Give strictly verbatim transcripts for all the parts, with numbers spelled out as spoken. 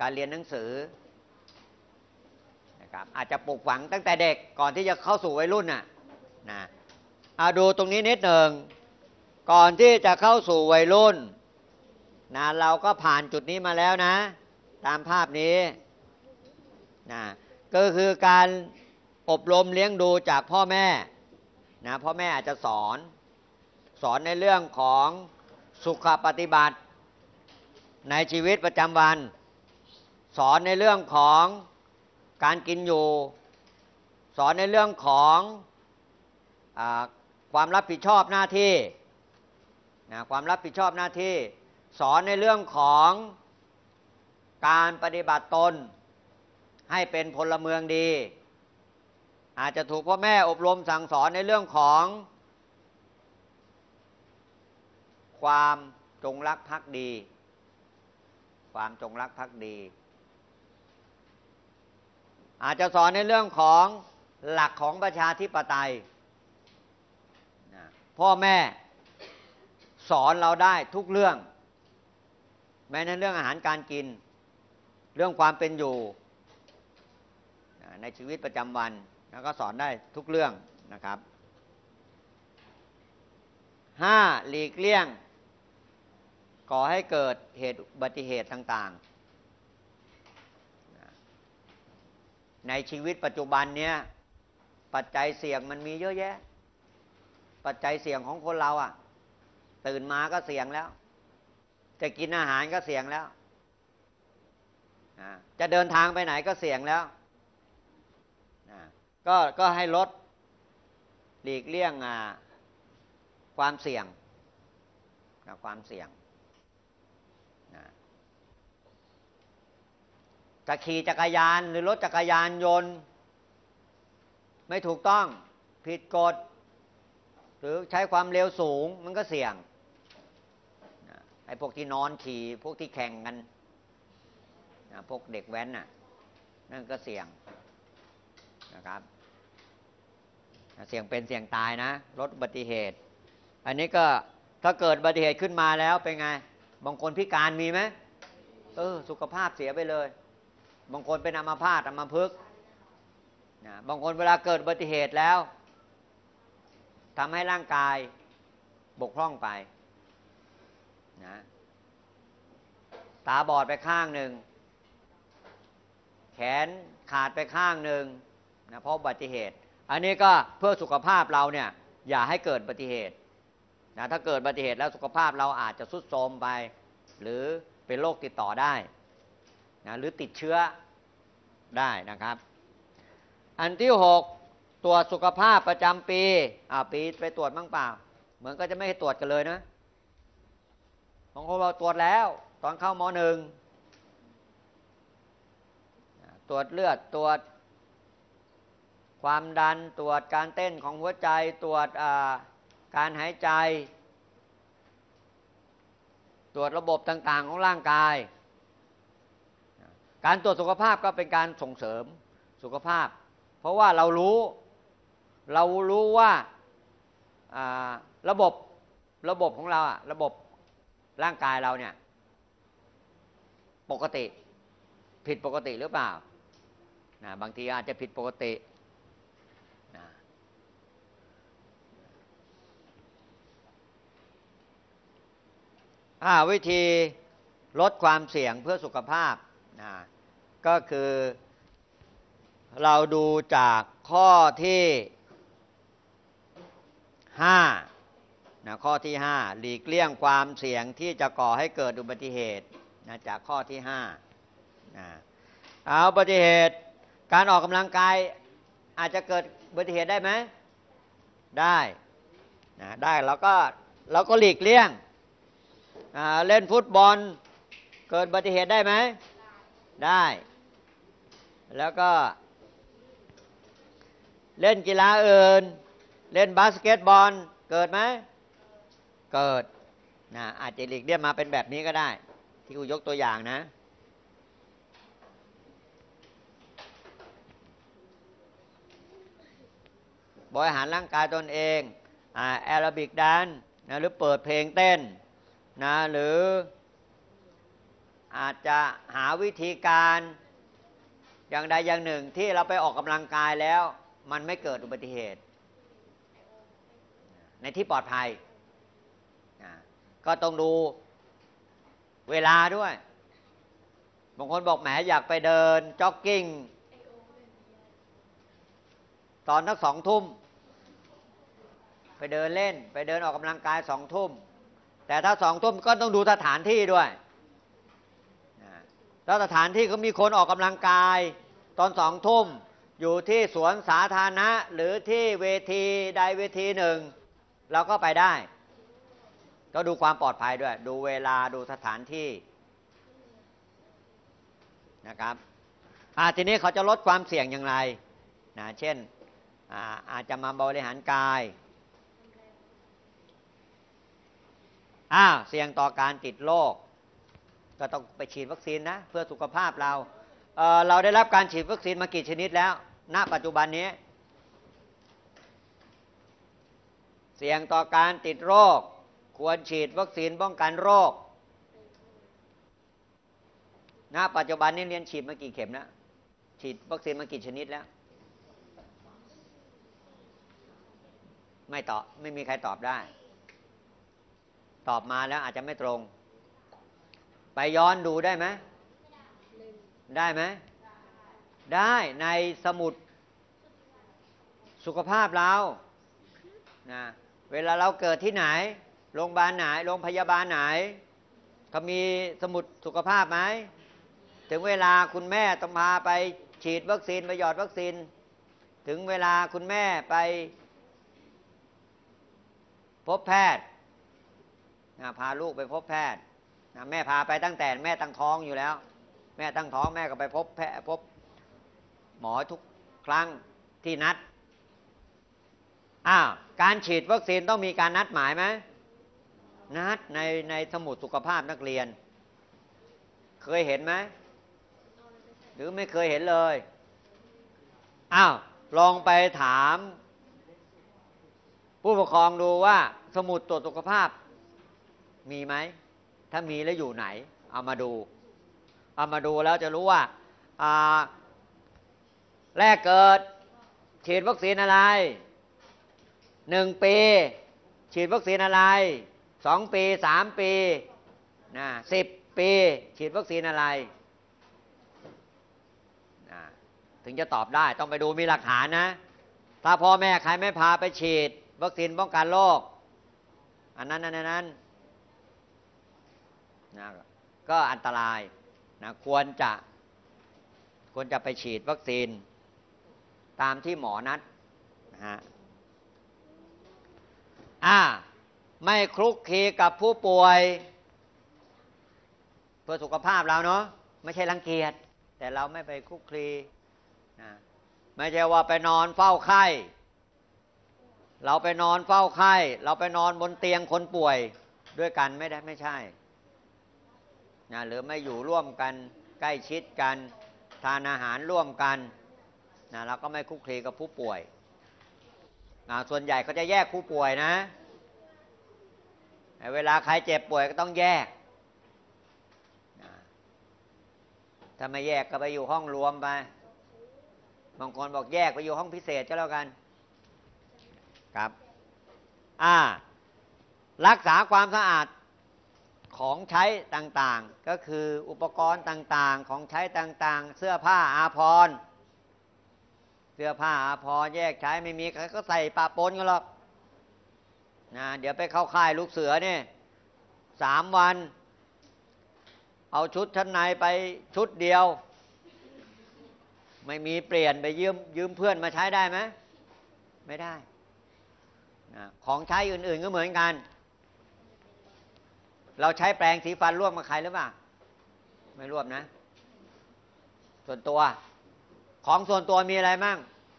การเรียนหนังสือนะครับอาจจะปลูกฝังตั้งแต่เด็กก่อนที่จะเข้าสู่วัยรุ่นน่ะนะเอาดูตรงนี้นิดหนึ่งก่อนที่จะเข้าสู่วัยรุ่นนะเราก็ผ่านจุดนี้มาแล้วนะตามภาพนี้นะก็คือการอบรมเลี้ยงดูจากพ่อแม่นะพ่อแม่อาจจะสอนสอนในเรื่องของสุขปฏิบัติในชีวิตประจำวันสอนในเรื่องของการกินอยู่สอนในเรื่องของอ่าความรับผิดชอบหน้าที่นะความรับผิดชอบหน้าที่สอนในเรื่องของการปฏิบัติตนให้เป็นพลเมืองดีอาจจะถูกพ่อแม่อบรมสั่งสอนในเรื่องของความจงรักภักดีความจงรักภักดีอาจจะสอนในเรื่องของหลักของประชาธิปไตยพ่อแม่สอนเราได้ทุกเรื่องแม้ในเรื่องอาหารการกินเรื่องความเป็นอยู่ในชีวิตประจำวันแล้วก็สอนได้ทุกเรื่องนะครับห้าหลีกเลี่ยงก่อให้เกิดเหตุอุบัติเหตุต่างๆในชีวิตปัจจุบันเนี้ยปัจจัยเสี่ยงมันมีเยอะแยะปัจจัยเสี่ยงของคนเราอ่ะตื่นมาก็เสี่ยงแล้วจะกินอาหารก็เสี่ยงแล้วจะเดินทางไปไหนก็เสี่ยงแล้วก็ก็ให้ลดหลีกเลี่ยงความเสี่ยงความเสี่ยงจะขี่จักรยานหรือรถจักรยานยนต์ไม่ถูกต้องผิดกฎหรือใช้ความเร็วสูงมันก็เสี่ยงไอ้พวกที่นอนขี่พวกที่แข่งกันพวกเด็กแว้นน่ะนั่นก็เสี่ยงนะครับเสี่ยงเป็นเสี่ยงตายนะลดอุบัติเหตุอันนี้ก็ถ้าเกิดอุบัติเหตุขึ้นมาแล้วเป็นไงบางคนพิการมีไหมเออสุขภาพเสียไปเลยบางคนเป็นอัมพาตอัมพฤกษ์นะบางคนเวลาเกิดอุบัติเหตุแล้วทำให้ร่างกายบกพร่องไปนะตาบอดไปข้างหนึ่งแขนขาดไปข้างหนึ่งนะเพราะอุบัติเหตุอันนี้ก็เพื่อสุขภาพเราเนี่ยอย่าให้เกิดอุบัติเหตุนะถ้าเกิดอุบัติเหตุแล้วสุขภาพเราอาจจะทรุดโทรมไปหรือเป็นโรคติดต่อได้นะหรือติดเชื้อได้นะครับอันที่หกตรวจสุขภาพประจำปีอ่าปีไปตรวจบ้างเปล่าเหมือนก็จะไม่ให้ตรวจกันเลยนะบางคนเราตรวจแล้วตอนเข้ามหนึ่งตรวจเลือดตรวจความดันตรวจการเต้นของหัวใจตรวจการหายใจตรวจระบบต่างๆของร่างกายการตรวจสุขภาพก็เป็นการส่งเสริมสุขภาพเพราะว่าเรารู้เรารู้ว่าระบบระบบของเราอะระบบร่างกายเราเนี่ยปกติผิดปกติหรือเปล่านะบางทีอาจจะผิดปกตินะอ่าวิธีลดความเสี่ยงเพื่อสุขภาพนะก็คือเราดูจากข้อที่ห้านะข้อที่ห้าหลีกเลี่ยงความเสี่ยงที่จะก่อให้เกิดอุบัติเหตุนะจากข้อที่ห้านะเอาอุบัติเหตุการออกกำลังกายอาจจะเกิดอุบัติเหตุได้ไหมได้นะได้เราก็เราก็หลีกเลี่ยงเล่นฟุตบอลเกิดอุบัติเหตุได้ไหมได้แล้วก็เล่นกีฬาอื่นเล่นบาสเกตบอลเกิดไหมเกิดนะอาจจะหลีกเลี่ยงมาเป็นแบบนี้ก็ได้ที่กูยกตัวอย่างนะบริหารร่างกายตนเองอ่าแอโรบิกแดนซ์นะหรือเปิดเพลงเต้นนะหรืออาจจะหาวิธีการอย่างใดอย่างหนึ่งที่เราไปออกกำลังกายแล้วมันไม่เกิดอุบัติเหตุในที่ปลอดภัยก็ต้องดูเวลาด้วยบางคนบอกแหมอยากไปเดินจ็อกกิ้งตอนนักสองทุ่มไปเดินเล่นไปเดินออกกำลังกายสองทุ่มแต่ถ้าสองทุ่มก็ต้องดูสถานที่ด้วยถ้าสถานที่เขามีคนออกกำลังกายตอนสองทุ่มอยู่ที่สวนสาธารณะหรือที่เวทีใดเวทีหนึ่งเราก็ไปได้ก็ดูความปลอดภัยด้วยดูเวลาดูสถานที่นะครับอ่าทีนี้เขาจะลดความเสี่ยงอย่างไรนะเช่นอ่าอาจจะมาบริหารกายอ้าวเสี่ยงต่อการติดโรคก็ต้องไปฉีดวัคซีนนะเพื่อสุขภาพเราเอ่อเราได้รับการฉีดวัคซีนมากี่ชนิดแล้วณปัจจุบันนี้เสี่ยงต่อการติดโรคควรฉีดวัคซีนป้องกันโรคณปัจจุบันนี้เรียนฉีดมากี่เข็มแล้วฉีดวัคซีนมากี่ชนิดแล้วไม่ตอบไม่มีใครตอบได้ตอบมาแล้วอาจจะไม่ตรงไปย้อนดูได้ไหมได้ไหมได้ในสมุดสุขภาพเรานะเวลาเราเกิดที่ไหนโรงพยาบาลไหนโรงพยาบาลไหนเขามีสมุดสุขภาพไหมถึงเวลาคุณแม่ต้องพาไปฉีดวัคซีนไปหยอดวัคซีนถึงเวลาคุณแม่ไปพบแพทย์นะพาลูกไปพบแพทย์นะแม่พาไปตั้งแต่แม่ตั้งท้องอยู่แล้วแม่ตั้งท้องแม่ก็ไปพบแพทย์พบหมอทุกครั้งที่นัดอ้าวการฉีดวัคซีนต้องมีการนัดหมายไหมนัดในในสมุดสุขภาพนักเรียนเคยเห็นไหมหรือไม่เคยเห็นเลยอ้าวลองไปถามผู้ปกครองดูว่าสมุดตรวจสุขภาพมีไหมถ้ามีแล้วอยู่ไหนเอามาดูเอามาดูแล้วจะรู้ว่าอ่าแรกเกิดฉีดวัคซีนอะไรหนึ่งปีฉีดวัคซีนอะไรสองปีสามปีนะสิบปีฉีดวัคซีนอะไรนะถึงจะตอบได้ต้องไปดูมีหลักฐานนะถ้าพ่อแม่ใครไม่พาไปฉีดวัคซีนป้องกันโรคอันนั้นอันนั้นนะก็อันตรายนะควรจะควรจะไปฉีดวัคซีนตามที่หมอนัดนะฮะอ่าไม่คลุกคลีกับผู้ป่วยเพื่อสุขภาพเราเนาะไม่ใช่รังเกียจแต่เราไม่ไปคลุกคลีนะไม่ใช่ว่าไปนอนเฝ้าไข้เราไปนอนเฝ้าไข้เราไปนอนบนเตียงคนป่วยด้วยกันไม่ได้ไม่ใช่นะหรือไม่อยู่ร่วมกันใกล้ชิดกันทานอาหารร่วมกันนะเราก็ไม่คลุกคลีกับผู้ป่วยนะส่วนใหญ่เขาจะแยกผู้ป่วยนะเวลาใครเจ็บป่วยก็ต้องแยกนะถ้าไม่แยกก็ไปอยู่ห้องรวมไปบางคนบอกแยกไปอยู่ห้องพิเศษก็แล้วกันครับอ่ารักษาความสะอาดของใช้ต่างๆก็คืออุปกรณ์ต่างๆของใช้ต่างๆเสื้อผ้าอาภรณ์เสื้อผ้าอาภรณ์แยกใช้ไม่มีใครก็ใส่ปะปนกันหรอกนะเดี๋ยวไปเข้าค่ายลูกเสือเนี่ยสามวันเอาชุดชั้นในไปชุดเดียวไม่มีเปลี่ยนไปยืมยืมเพื่อนมาใช้ได้ไหมไม่ได้นะของใช้อื่นๆก็เหมือนกันเราใช้แปรงสีฟันร่วมกับใครหรือเปล่าไม่ร่วมนะส่วนตัวของส่วนตัวมีอะไรมั่ง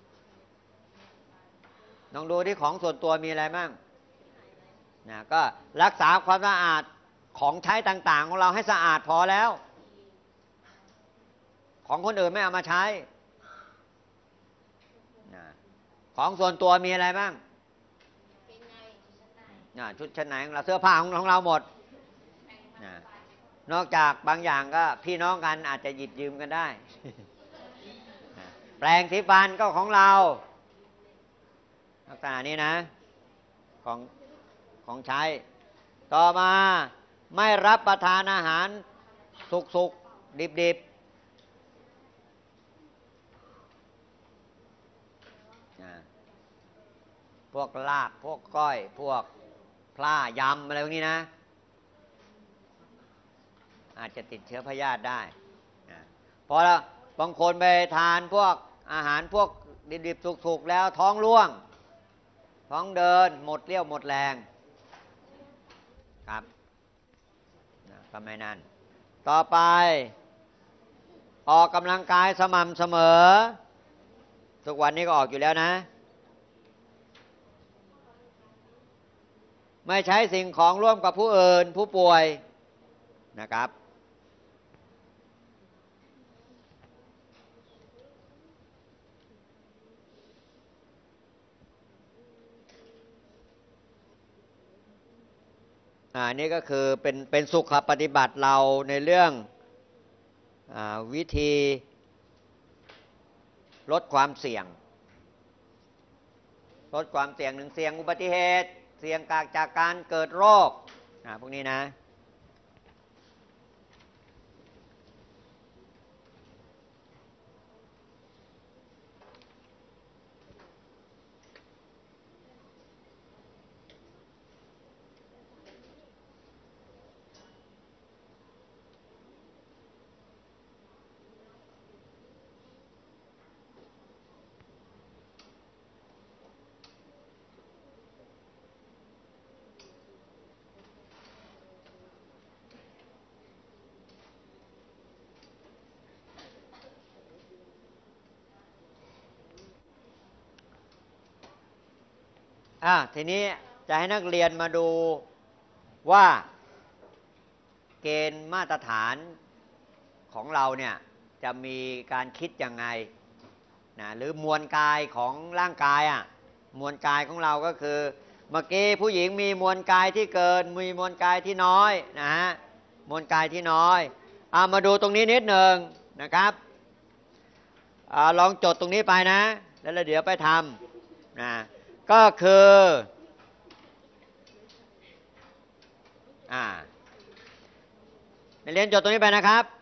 ลองดูที่ของส่วนตัวมีอะไรมั่งนะก็รักษาความสะอาดของใช้ต่างๆของเราให้สะอาดพอแล้วของคนอื่นไม่เอามาใช้นะของส่วนตัวมีอะไรบ้างนะชุดชั้นในของเราเสื้อผ้าของเราหมดนะนอกจากบางอย่างก็พี่น้องกันอาจจะหยิบยืมกันได้ แปรงสีฟันก็ของเราลักษณะนี้นะของของใช้ ต่อมาไม่รับประทานอาหารสุกๆดิบๆพวกลาบพวกก้อยพวกปลายำอะไรพวกนี้นะอาจจะติดเชื้อพยาธิได้พอแล้วบางคนไปทานพวกอาหารพวกดิบๆสุกๆแล้วท้องร่วงท้องเดินหมดเรี่ยวหมดแรงครับก็ไม่นั่นต่อไปออกกำลังกายสม่ำเสมอทุกวันนี้ก็ออกอยู่แล้วนะไม่ใช้สิ่งของร่วมกับผู้อื่นผู้ป่วยนะครับอ่านี่ก็คือเป็นเป็นสุขปฏิบัติเราในเรื่องอ่าวิธีลดความเสี่ยงลดความเสี่ยงหนึ่งเสี่ยงอุบัติเหตุเสี่ยงจากการเกิดโรคอ่าพวกนี้นะอ่ะทีนี้จะให้นักเรียนมาดูว่าเกณฑ์มาตรฐานของเราเนี่ยจะมีการคิดยังไงนะหรือมวลกายของร่างกายอ่ะมวลกายของเราก็คือเมื่อกี้ผู้หญิงมีมวลกายที่เกินมีมวลกายที่น้อยนะฮะมวลกายที่น้อยเอามาดูตรงนี้นิดหนึ่งนะครับอ่าลองจดตรงนี้ไปนะแล้วเดี๋ยวไปทำนะก็คืออ่าเรียนจดตรงนี้ไปนะครับ